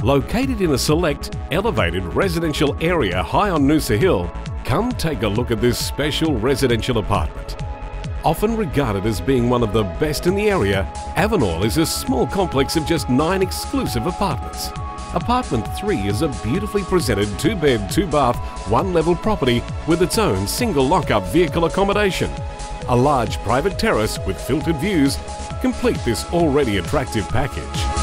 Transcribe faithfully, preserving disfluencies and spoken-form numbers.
Located in a select, elevated residential area high on Noosa Hill, come take a look at this special residential apartment. Often regarded as being one of the best in the area, Avenal is a small complex of just nine exclusive apartments. Apartment three is a beautifully presented two-bed, two-bath, one-level property with its own single lock-up vehicle accommodation. A large private terrace with filtered views complete this already attractive package.